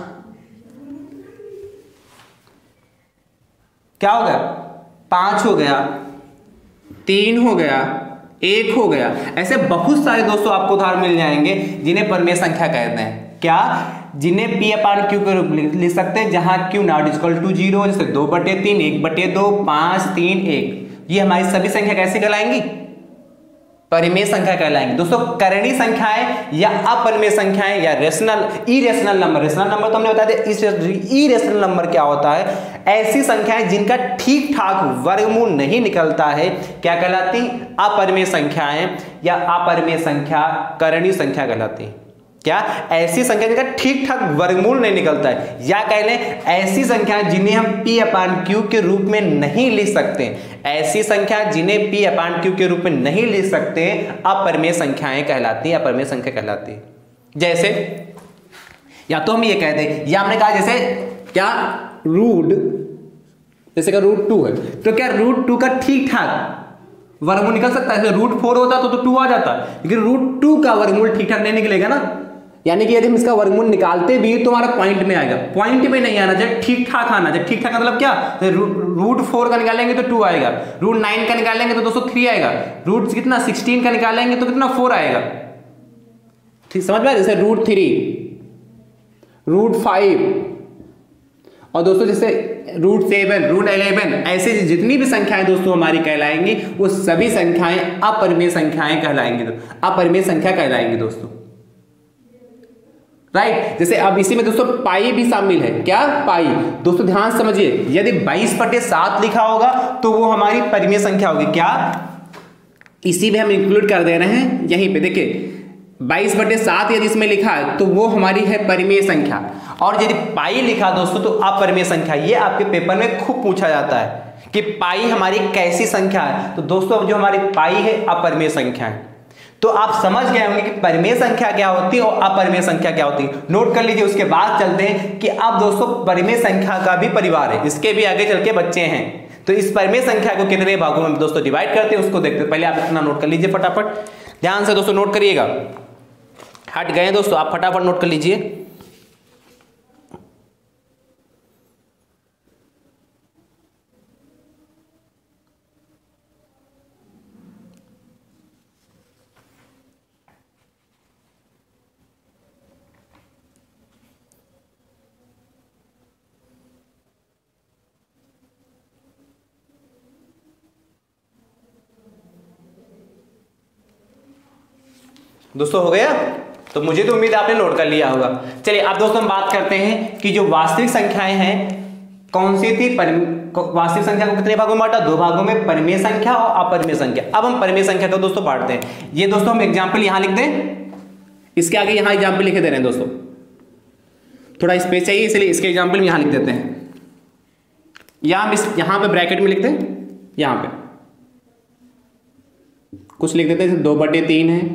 क्या हो गया? पांच हो गया, तीन हो गया, एक हो गया। ऐसे बहुत सारे दोस्तों आपको उदाहरण मिल जाएंगे जिन्हें परिमेय संख्या कहते हैं। क्या? जिन्हें P अपान Q के रूप में लिख सकते हैं जहां Q not equal to zero, जैसे दो बटे तीन, एक बटे दो, पांच, तीन, एक। ये हमारी सभी संख्या कैसे कहलाएंगी? परिमेय संख्या कहलाएंगे दोस्तों। करणीय संख्याएं या अपरिमेय संख्याएं या rational irrational number, rational number तो हमने बता दिया। इरेशनल नंबर क्या होता है? ऐसी संख्याएं जिनका ठीक ठाक वर्गमूल नहीं निकलता है, क्या कहलाती? अपरिमेय संख्याएं या अपरिमेय संख्या करणीय संख्या कहलाती। क्या? ऐसी संख्या जिनका ठीक ठाक वर्गमूल नहीं निकलता है, या कह लें ऐसी संख्या जिन्हें हम P अपान Q के रूप में नहीं लिख सकते। ऐसी संख्या जिन्हें P अपान Q के रूप में नहीं लिख सकते अपरिमेय संख्याएं कहलाती हैं, अपरिमेय संख्या कहलाती है। जैसे या तो हम ये कहते हैं, या हमने कहा जैसे क्या रूट, जैसे का रूट टू है, तो क्या रूट टू का ठीक ठाक वर्गमूल निकल सकता है? रूट फोर होता तो, तो टू आ जाता, लेकिन रूट टू का वर्गमूल ठीक ठाक नहीं निकलेगा ना। यानी कि यदि हम इसका वर्गमूल निकालते भी तो हमारा पॉइंट में आएगा, पॉइंट में नहीं आना चाहिए, ठीक ठाक आना चाहिए। ठीक ठाक मतलब क्या? रूट फोर का निकालेंगे तो टू आएगा, रूट नाइन का निकालेंगे तो दोस्तों थ्री आएगा, रूट कितना सिक्सटीन का निकालेंगे तो कितना फोर आएगा। ठीक समझ में? जैसे रूट थ्री, रूट फाइव, और दोस्तों जैसे रूट सेवन, रूट इलेवन, ऐसे जितनी भी संख्याएं दोस्तों हमारी कहलाएंगी वो सभी संख्याएं अपरिमेय संख्याएं कहलाएंगी, अपरिमेय संख्या कहलाएंगी दोस्तों। राइट। जैसे अब इसी में दोस्तों पाई भी शामिल है। क्या? पाई। दोस्तों ध्यान समझिए, यदि बाईस बटे सात लिखा होगा तो वो हमारी परिमेय संख्या होगी। क्या? इसी में हम इंक्लूड कर दे रहे हैं यहीं पे। देखिए बाईस बटे सात यदि इसमें लिखा है तो वो हमारी है परिमेय संख्या, और यदि पाई लिखा दोस्तों तो अपरिमेय संख्या। ये आपके पेपर में खूब पूछा जाता है कि पाई हमारी कैसी संख्या है। तो दोस्तों जो हमारी पाई है अपरिमेय संख्या है। तो आप समझ गए होंगे कि परिमेय संख्या क्या होती है और अपरिमेय संख्या क्या होती है। नोट कर लीजिए। उसके बाद चलते हैं कि अब दोस्तों परिमेय संख्या का भी परिवार है, इसके भी आगे चल के बच्चे हैं। तो इस परिमेय संख्या को कितने भागों में दोस्तों डिवाइड करते हैं उसको देखते हैं। पहले आप इतना नोट कर लीजिए फटाफट, ध्यान से दोस्तों नोट करिएगा। हट गए दोस्तों, आप फटाफट नोट कर लीजिए। दोस्तों हो गया? तो मुझे तो उम्मीद है आपने नोट कर लिया होगा। चलिए अब दोस्तों हम बात करते हैं कि जो वास्तविक संख्याएं हैं कौन सी थी। वास्तविक संख्या को कितने भागों में बांटा? दो भागों में, परिमेय संख्या और अपरिमेय संख्या। अब हम परिमेय संख्या को दोस्तों बांटते हैं। ये दोस्तों हम एग्जाम्पल यहां लिख दें, इसके आगे यहां एग्जाम्पल लिखे दे रहे हैं दोस्तों, थोड़ा स्पेस चाहिए इसलिए इसके एग्जाम्पल यहां लिख देते हैं। यहां यहां पे ब्रैकेट में लिखते हैं, यहां पे कुछ लिख देते हैं। दो बटे तीन है,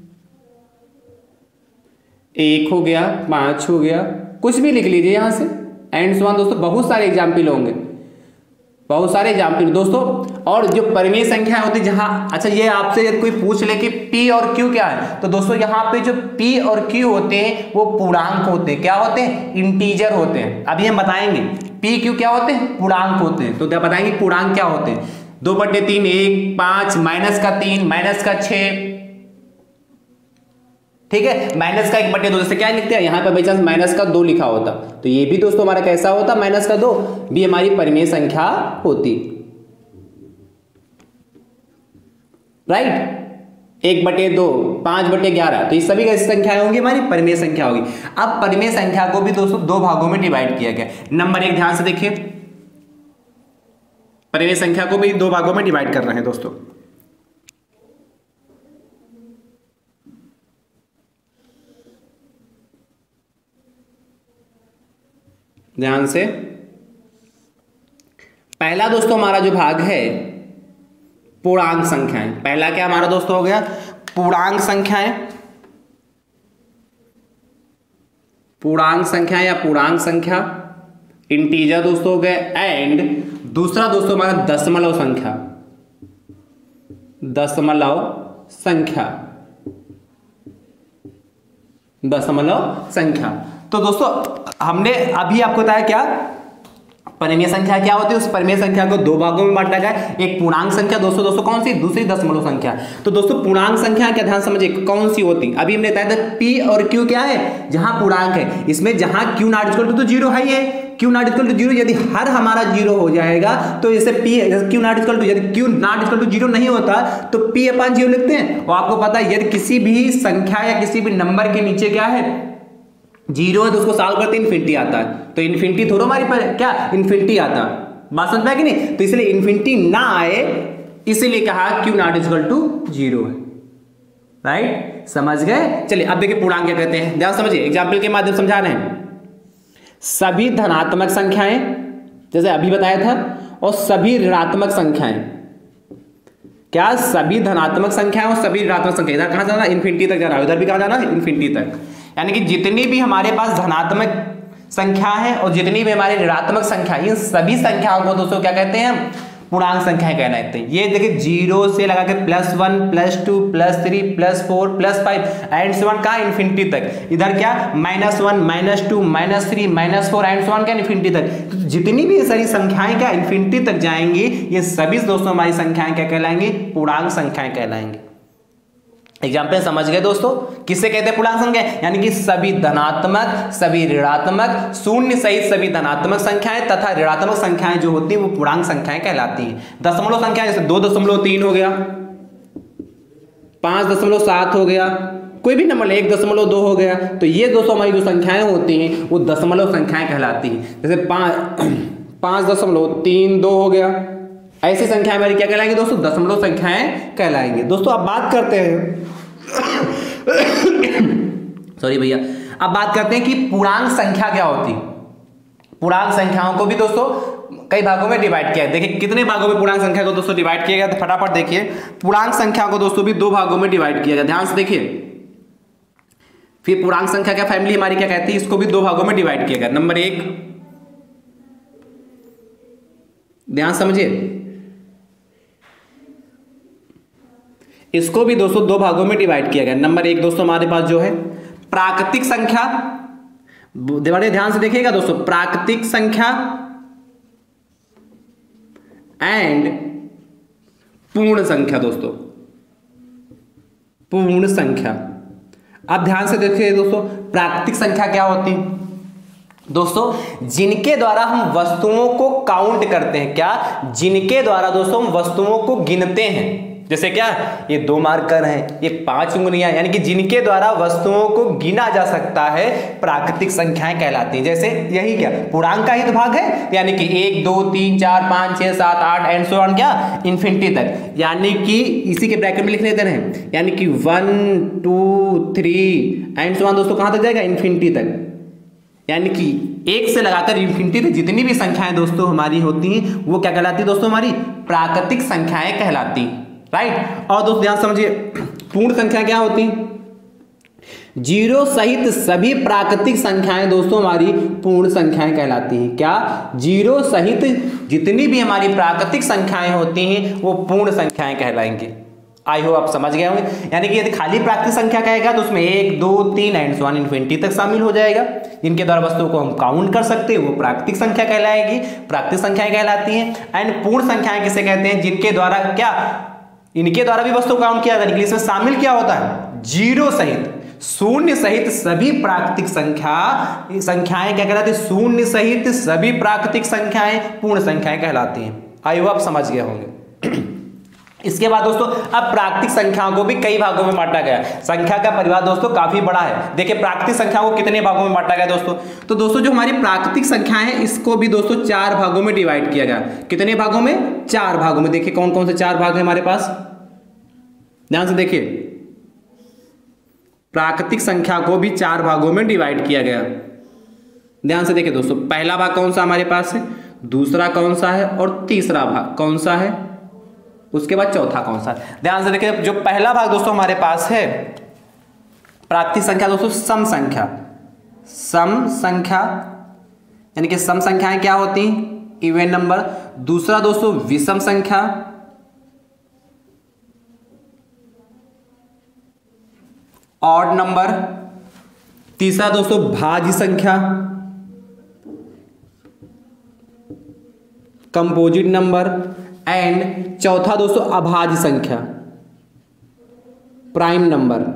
एक हो गया, पांच हो गया, कुछ भी लिख लीजिए यहां से एंड सो ऑन। दोस्तों बहुत सारे एग्जाम्पल होंगे, बहुत सारे एग्जाम्पल दोस्तों। और जो परिमेय संख्या होती है जहां, अच्छा ये आपसे यदि कोई पूछ ले कि P और Q क्या है, तो दोस्तों यहाँ पे जो P और Q होते हैं वो पूर्णांक होते हैं। क्या होते हैं? इंटीजर होते हैं। अभी हम बताएंगे P Q क्या होते हैं, पूर्णांक होते हैं। तो बताएंगे पूर्णांक क्या होते हैं। दो बटे तीन, एक, पांच, माइनस का तीन, माइनस का छह, ठीक है, माइनस का एक बटे दो। जैसे क्या लिखते हैं यहाँ पे बाई चांस माइनस का दो लिखा होता तो ये भी दोस्तों हमारा कैसा होता, माइनस का दो, भी हमारी परिमेय संख्या होती। राइट, एक बटे दो, पांच बटे ग्यारह, तो ये सभी कैसी संख्याएं होंगी, हमारी परिमेय संख्या होगी। अब परिमेय संख्या को भी दोस्तों दो भागों में डिवाइड किया गया। नंबर एक, ध्यान से देखिए, परिमेय संख्या को भी दो भागों में डिवाइड कर रहे हैं दोस्तों। ध्यान से, पहला दोस्तों हमारा जो भाग है पूर्णांक संख्याएं। पहला क्या हमारा दोस्तों हो गया, पूर्णांक संख्याएं। पूर्णांक संख्या या पूर्णांक संख्या, इंटीजर दोस्तों हो गए। एंड दूसरा दोस्तों हमारा दशमलव संख्या, दशमलव संख्या, दशमलव संख्या। तो दोस्तों हमने अभी आपको बताया क्या परिमेय संख्या क्या होती है। उस परिमेय संख्या को दो भागों में बांटा गया। एक पूर्णांक संख्या दोस्तों दोस्तों कौन सी, दूसरी दशमलव संख्या। तो दोस्तों पूर्णांक संख्या क्या, ध्यान समझिए कौन सी होती। अभी हमने बताया था P और Q क्या है, जहां पूर्णांक है। इसमें जहां Q नॉट इक्वल टू तो जीरो है ही है, Q not equal to zero. यदि हर हमारा जीरो हो जाएगा तो जैसे P Q not equal to, यदि Q not equal to zero नहीं होता तो P अपन जीरो लिखते हैं। और आपको पता है यदि किसी भी संख्या या किसी भी नंबर के नीचे क्या है, जीरो है, तो उसको सॉल्व करते इन्फिनिटी आता है। तो इन्फिनिटी थोड़ा हमारी पर क्या, इन्फिनिटी आता है। बात समझ में कि नहीं। तो इसलिए इन्फिनिटी ना आए इसीलिए कहा Q not equal to zero है। राइट, समझ गए। चलिए अब देखिए पूर्णांक क्या कहते हैं, ध्यान समझिए, एग्जाम्पल के माध्यम समझा रहे हैं। सभी धनात्मक संख्याएं, जैसे अभी बताया था, और सभी ऋणात्मक संख्याएं। क्या, सभी धनात्मक संख्याएं और सभी ऋणात्मक संख्या। इधर कहां जाना, इन्फिनिटी तक जाना, उधर भी कहां जाना, इन्फिनिटी तक। यानी कि जितनी भी हमारे पास धनात्मक संख्या है और जितनी भी हमारी ऋणात्मक संख्या, इन सभी संख्याओं को दोस्तों क्या कहते हैं, हम पूर्णांक संख्याएं कहलाते हैं। ये देखिए जीरो से लगा के plus one, plus two, plus three, plus four, plus five and so on, कहां, इन्फिनिटी तक। इधर क्या, minus one, minus two, minus three, minus four and so on, क्या, इन्फिनिटी तक। तो जितनी भी सारी संख्याएं क्या इन्फिनिटी तक जाएंगी, ये सभी दोस्तों हमारी संख्याएं क्या कहलाएंगी, पूर्णांक संख्याएं कहलाएंगी। एग्जाम्पल समझ गए दोस्तों, किससे कहते हैं पूर्णांक संख्या, यानी कि सभी धनात्मक, सभी ऋणात्मक, शून्य सहित सभी धनात्मक संख्याएं तथा ऋणात्मक संख्याएं जो होती हैं वो पूर्णांक संख्याएं कहलाती हैं। दशमलव संख्या जैसे दो दशमलव तीन हो गया, पांच दशमलव सात हो गया, कोई भी नंबर एक दशमलव दो हो गया, तो ये दोस्तों हमारी जो संख्याएं होती हैं वो दशमलव संख्याएं कहलाती हैं। जैसे पाँच पाँच दशमलव तीन दो हो गया, ऐसी संख्याएं हमारी क्या कहलाएंगी दोस्तों? दशमलव संख्याएं कहलाएंगी। दोस्तों अब बात करते हैं सॉरी भैया, अब बात करते हैं कि पूर्णांक संख्या क्या होती है। पूर्णांक संख्याओं को भी दोस्तों कई भागों में डिवाइड किया है। देखिए कितने भागों में पूर्णांक संख्या को दोस्तों डिवाइड किया गया, तो फटाफट देखिए। पूर्णांक संख्या को दोस्तों भी दो भागों में डिवाइड किया गया, ध्यान से देखिए। फिर पूर्णांक संख्या क्या फैमिली हमारी क्या कहती है, इसको भी दो भागों में डिवाइड किया गया। नंबर एक, ध्यान समझिए, इसको भी दोस्तों दो भागों में डिवाइड किया गया। नंबर एक दोस्तों हमारे पास जो है प्राकृतिक संख्या, बड़े ध्यान से देखिएगा दोस्तों, प्राकृतिक संख्या एंड पूर्ण संख्या। दोस्तों पूर्ण संख्या, अब ध्यान से देखिए दोस्तों, प्राकृतिक संख्या क्या होती है दोस्तों? जिनके द्वारा हम वस्तुओं को काउंट करते हैं। क्या? जिनके द्वारा दोस्तों हम वस्तुओं को गिनते हैं। जैसे क्या, ये दो मार्कर हैं, ये पांच उंगलियां, यानी कि जिनके द्वारा वस्तुओं को गिना जा सकता है, प्राकृतिक संख्याएं कहलाती हैं। जैसे यही क्या, पूर्णांक का ही तो भाग है, यानी कि एक दो तीन चार पाँच छः सात आठ एंड सो ऑन, क्या इन्फिनिटी तक, यानी कि इसी के ब्रैकेट में लिख लेते हैं, यानी कि one two three and so on दोस्तों, कहाँ तक जाएगा? इन्फिनिटी तक। यानी कि एक से लगाकर इन्फिनिटी तक जितनी भी संख्याएं दोस्तों हमारी होती हैं वो क्या कहलाती है दोस्तों? हमारी प्राकृतिक संख्याएं कहलाती हैं, राइट। और दोस्तों ध्यान समझिए, पूर्ण संख्या क्या होती है? जीरो सहित सभी प्राकृतिक संख्याएं दोस्तों हमारी पूर्ण संख्याएं कहलाती हैं। क्या? जीरो सहित जितनी भी हमारी प्राकृतिक संख्याएं होती हैं वो पूर्ण संख्याएं कहलाएंगी। आई होप आप समझ गए होंगे। यानी कि यदि खाली प्राकृतिक संख्या कहेगा तो उसमें एक दो तीन एंड सो ऑन इन्फिनिटी तक शामिल हो जाएगा। जिनके द्वारा वस्तुओं को हम काउंट कर सकते हैं वो प्राकृतिक संख्या कहलाएगी, प्राकृतिक संख्याएं कहलाती हैं। एंड पूर्ण संख्याएं किसे कहते हैं? जिनके द्वारा क्या, इनके द्वारा भी वस्तु काउंट किया जाता है, इसमें शामिल क्या होता है? जीरो सहित, शून्य सहित सभी प्राकृतिक संख्या संख्याएं क्या कहलाती है? शून्य सहित सभी प्राकृतिक संख्याएं पूर्ण संख्याएं कहलाती हैं। आई होप आप समझ गए होंगे। इसके बाद दोस्तों अब प्राकृतिक संख्याओं को भी कई भागों में बांटा गया। संख्या का परिवार दोस्तों काफी बड़ा है। देखिए प्राकृतिक संख्याओं को कितने भागों में बांटा गया दोस्तों? तो दोस्तों जो हमारी प्राकृतिक संख्याएं हैं इसको भी दोस्तों चार भागों में डिवाइड किया गया। कितने भागों में? चार भागों में। देखिए कौन कौन से चार भाग है हमारे पास, ध्यान से देखिए। प्राकृतिक संख्या को भी चार भागों में डिवाइड किया गया, ध्यान से देखिए दोस्तों। पहला भाग कौन सा हमारे पास है, दूसरा कौन सा है और तीसरा भाग कौन सा है, उसके बाद चौथा कौन सा है। ध्यान से देखिए, जो पहला भाग दोस्तों हमारे पास है प्राकृतिक संख्या दोस्तों सम संख्या। सम संख्या यानी कि सम संख्याएं क्या होती हैं? Even number. दूसरा दोस्तों विषम संख्या, ऑड नंबर। तीसरा दोस्तों भाज्य संख्या, कंपोजिट नंबर। एंड चौथा दोस्तों अभाज्य संख्या, प्राइम नंबर।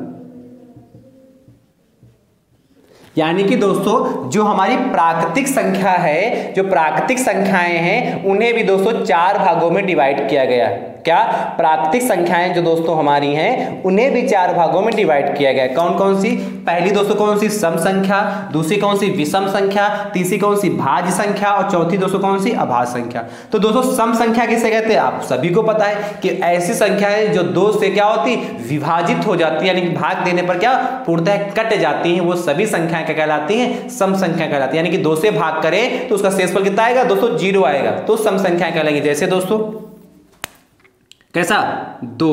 यानी कि दोस्तों जो हमारी प्राकृतिक संख्या है, जो प्राकृतिक संख्याएं हैं उन्हें भी दोस्तों चार भागों में डिवाइड किया गया। क्या? प्राकृतिक संख्याएं जो दोस्तों हमारी हैं उन्हें भी चार भागों में डिवाइड किया गया। कौन कौन सी? पहली दोस्तों कौन सी? सम संख्या। दूसरी कौन सी? विषम संख्या। तीसरी कौन सी? भाज्य संख्या। और चौथी दोस्तों कौन सी? अभाज्य संख्या। तो दोस्तों सम संख्या किसे कहते हैं? आप सभी को पता है कि ऐसी संख्याएं जो दो से क्या होती? विभाजित हो जाती है, यानी कि भाग देने पर क्या पूर्णतः कट जाती हैं, वो सभी संख्याएं क्या कहलाती हैं? सम संख्या कहलाती है। यानी कि दो से भाग करें तो उसका शेषफल कितना आएगा दोस्तों? जीरो आएगा, तो सम संख्या कहलाएंगी। जैसे दोस्तों कैसा? दो,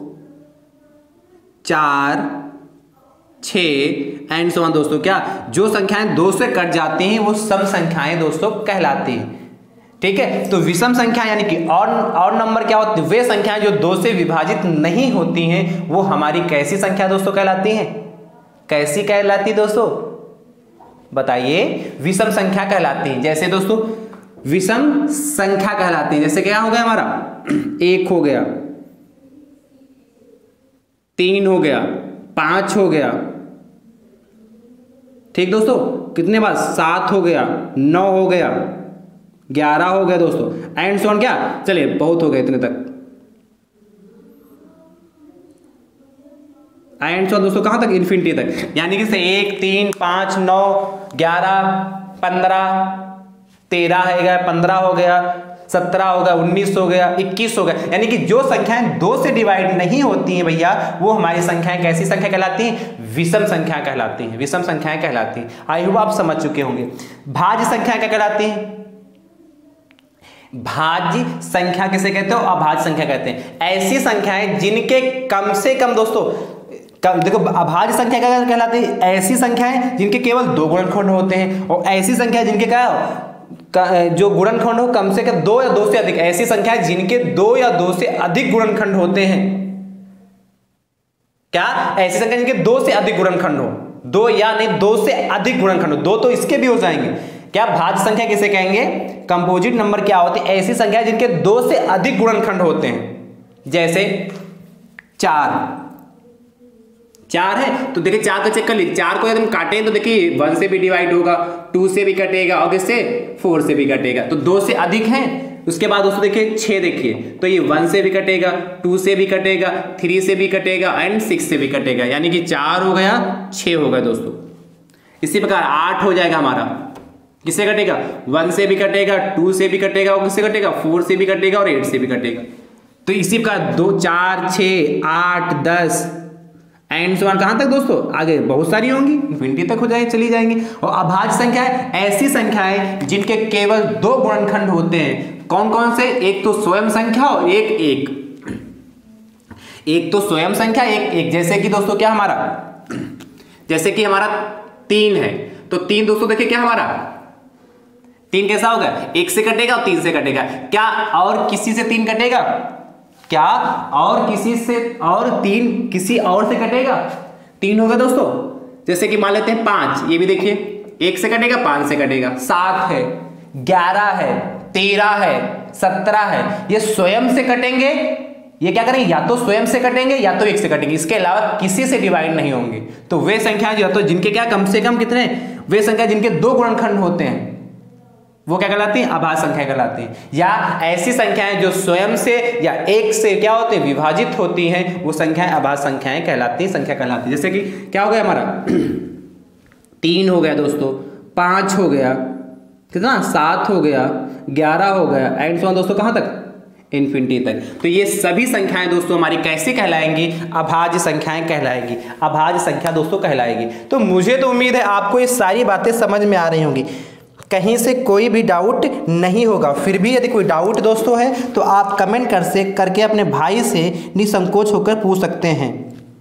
चार, छ एंड सो ऑन दोस्तों। क्या? जो संख्याएं दो से कट जाती हैं वो सम संख्याएं दोस्तों कहलाती हैं। ठीक है, तो विषम संख्या यानी कि और और नंबर क्या होती है? वे संख्याएं जो दो से विभाजित नहीं होती हैं वो हमारी कैसी संख्या दोस्तों कहलाती हैं? कैसी कहलाती दोस्तों बताइए? विषम संख्या कहलाती है। जैसे दोस्तों विषम संख्या कहलाती है, जैसे क्या हो गया हमारा? एक हो गया, तीन हो गया, पांच हो गया। ठीक दोस्तों, कितने बार? सात हो गया, नौ हो गया, ग्यारह हो गया दोस्तों, एंड सो ऑन। क्या? चलिए बहुत हो गए इतने तक। एंड सो दोस्तों कहाँ तक, इन्फिनिटी तक। यानी कि से एक, तीन, पाँच, नौ, ग्यारह, पंद्रह, तेरह है गया, पंद्रह हो गया, सत्रह हो गया, उन्नीस हो गया, इक्कीस हो गया। यानी कि जो संख्याएं दो से डिवाइड नहीं होती हैं भैया, वो हमारी संख्याएं कैसी संख्या कहलाती हैं, विषम संख्या कहलाती हैं, विषम संख्याएं कहलाती हैं। आई होप आप समझ चुके होंगे। भाज्य संख्या क्या कहलाती है, भाज्य संख्या किसे कहते हो, अभाज्य संख्या कहते हैं। ऐसी संख्याएं जिनके कम से कम दोस्तों, देखो अभाज्य संख्या क्या कहलाती है, ऐसी संख्याएं जिनके केवल दो गुणनखंड होते हैं, और ऐसी संख्या जिनके क्या जो गुणनखंड हो कम से कम दो या दो से अधिक, ऐसी संख्याएं जिनके दो या दो से अधिक गुणनखंड होते हैं। क्या, ऐसी संख्या जिनके दो से अधिक गुणनखंड हो, दो या नहीं दो से अधिक गुणनखंड हो, दो तो इसके भी हो जाएंगे। क्या, भाज्य संख्या किसे कहेंगे, कंपोजिट नंबर क्या होती है, ऐसी संख्या जिनके दो से अधिक गुणनखंड होते हैं। जैसे चार, चार है तो देखिए चार का चेक कर लीजिए, चार को यदि हम काटें तो देखिए वन से भी डिवाइड होगा, टू से भी कटेगा और किससे, फोर से भी कटेगा, तो दो से अधिक है। उसके बाद दोस्तों देखिए छह, देखिए तो ये वन से भी कटेगा, टू से भी कटेगा, थ्री से भी कटेगा एंड सिक्स से भी कटेगा। यानी कि चार हो गया, छह हो गया दोस्तों। इसी प्रकार आठ हो जाएगा हमारा, किससे कटेगा, वन से भी कटेगा, टू से भी कटेगा और किससे कटेगा, फोर से भी कटेगा और एट से भी कटेगा। तो इसी प्रकार दो, चार, छः, आठ, दस एंड सो ऑन कहां तक दोस्तों, आगे बहुत सारी होंगी, इन्फिनिटी तक हो जाएगी, चली जाएंगी। और अभाज्य संख्या है ऐसी संख्याएं जिनके केवल दो गुणनखंड होते हैं। कौन कौन से, एक तो स्वयं संख्या और एक एक एक तो स्वयं संख्या, एक एक। जैसे कि दोस्तों क्या हमारा, जैसे कि हमारा तीन है, तो तीन दोस्तों देखिए क्या हमारा तीन कैसा होगा, एक से कटेगा और तीन से कटेगा। क्या और किसी से तीन कटेगा, क्या और किसी से, और तीन किसी और से कटेगा, तीन होगा दोस्तों। जैसे कि मान लेते हैं पांच, ये भी देखिए एक से कटेगा, पांच से कटेगा। सात है, ग्यारह है, तेरह है, सत्रह है, ये स्वयं से कटेंगे। ये क्या करेंगे, या तो स्वयं से कटेंगे या तो एक से कटेंगे, इसके अलावा किसी से डिवाइड नहीं होंगे। तो वे संख्या जो तो जिनके क्या कम से कम कितने, वे संख्या जिनके दो गुणनखंड होते हैं वो क्या कहलाती हैं, अभाज्य संख्या कहलाती हैं। या ऐसी संख्याएं जो स्वयं से या एक से क्या होती हैं, विभाजित होती हैं, वो संख्याएं अभाज्य संख्याएं कहलाती हैं, संख्या कहलाती है। जैसे कि क्या हो गया हमारा तीन हो गया दोस्तों, पांच हो गया, कितना, सात हो गया, ग्यारह हो गया एंड सो ऑन दोस्तों कहां तक, इन्फिनिटी तक। तो ये सभी संख्याएं दोस्तों हमारी कैसी कहलाएंगी, अभाज्य संख्याएं कहलाएंगी, अभाज्य संख्या दोस्तों कहलाएगी। तो मुझे तो उम्मीद है आपको ये सारी बातें समझ में आ रही होंगी, कहीं से कोई भी डाउट नहीं होगा। फिर भी यदि कोई डाउट दोस्तों है तो आप कमेंट कर से करके अपने भाई से निसंकोच होकर पूछ सकते हैं।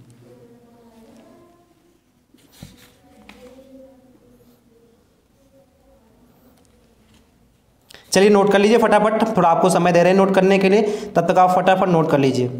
चलिए नोट कर लीजिए फटाफट, थोड़ा आपको समय दे रहे हैं नोट करने के लिए, तब तक आप फटाफट नोट कर लीजिए।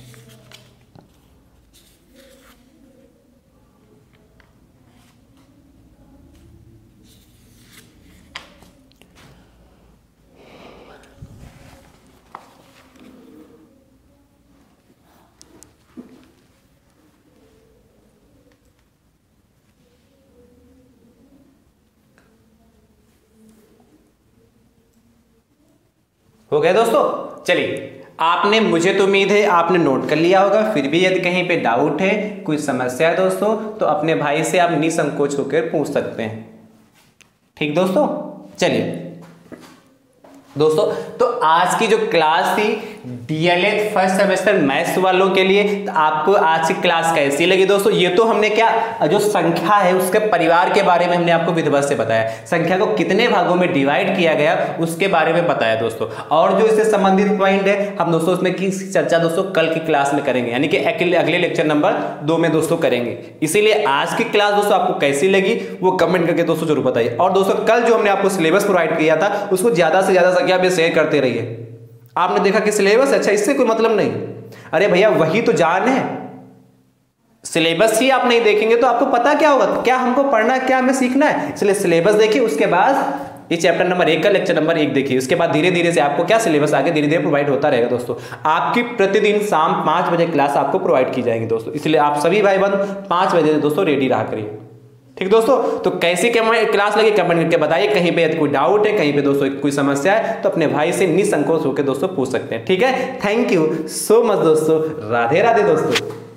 हो गया दोस्तों। चलिए आपने, मुझे तो उम्मीद है आपने नोट कर लिया होगा। फिर भी यदि कहीं पे डाउट है, कोई समस्या है दोस्तों, तो अपने भाई से आप निसंकोच होकर पूछ सकते हैं। ठीक दोस्तों, चलिए दोस्तों, तो आज की जो क्लास थी डीएलएड फर्स्ट सेमेस्टर मैथ्स वालों के लिए, तो आपको आज की क्लास कैसी लगी दोस्तों? ये तो हमने क्या, जो संख्या है उसके परिवार के बारे में हमने आपको विधिवत से बताया, संख्या को कितने भागों में डिवाइड किया गया उसके बारे में बताया दोस्तों। और जो इससे संबंधित पॉइंट है हम दोस्तों उसमें की चर्चा दोस्तों कल की क्लास में करेंगे, यानी कि अगले लेक्चर नंबर दो में दोस्तों करेंगे। इसीलिए आज की क्लास दोस्तों आपको कैसी लगी वो कमेंट करके दोस्तों जरूर बताइए। और दोस्तों कल जो हमने आपको सिलेबस प्रोवाइड किया था उसको ज्यादा से ज्यादा संख्या में शेयर करते रहिए। आपने देखा कि सिलेबस अच्छा, इससे कोई मतलब नहीं, अरे भैया वही तो जान है। सिलेबस ही आप नहीं देखेंगे तो आपको पता क्या होगा, क्या हमको पढ़ना है, क्या हमें सीखना है। इसलिए सिलेबस देखिए, उसके बाद ये चैप्टर नंबर एक का लेक्चर नंबर एक देखिए, उसके बाद धीरे धीरे से आपको क्या सिलेबस आगे धीरे धीरे प्रोवाइड होता रहेगा दोस्तों। आपकी प्रतिदिन शाम पांच बजे क्लास आपको प्रोवाइड की जाएगी दोस्तों, इसलिए आप सभी भाई बंद पांच बजे दोस्तों रेडी रहा करिए। ठीक दोस्तों, तो कैसी क्लास लगी कमेंट करके बताइए। कहीं पे कोई डाउट है, कहीं पे दोस्तों कोई समस्या है तो अपने भाई से निसंकोच होकर दोस्तों पूछ सकते हैं। ठीक है, थैंक यू सो मच दोस्तों, राधे राधे दोस्तों।